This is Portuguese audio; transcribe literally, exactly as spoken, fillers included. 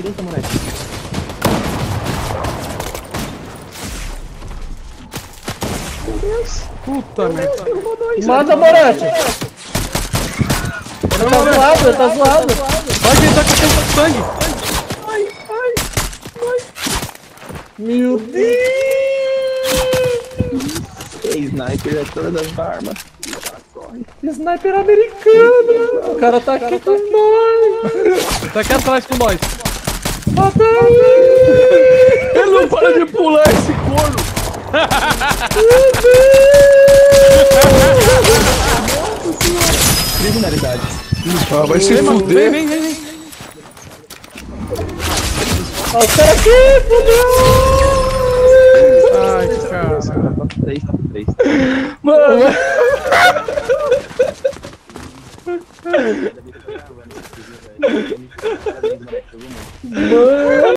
direita, moleque. Meu Deus. Puta merda. Mata, Moretti. Ele tá zoado, ele tá zoado. Vai que ele tá com tanto sangue. Ai, ai, ai. Meu Deus. É sniper é todas as armas. Sniper americano. O cara tá aqui com nós. Tá aqui atrás com nós. Mata ele. Ele não para de pular esse corno. Criminalidade. Ah, vai se fuder. Vem, vem, vem. Ó, os caras aqui, fudeu. Ai, cara. Top três, top três. Mano. Mano.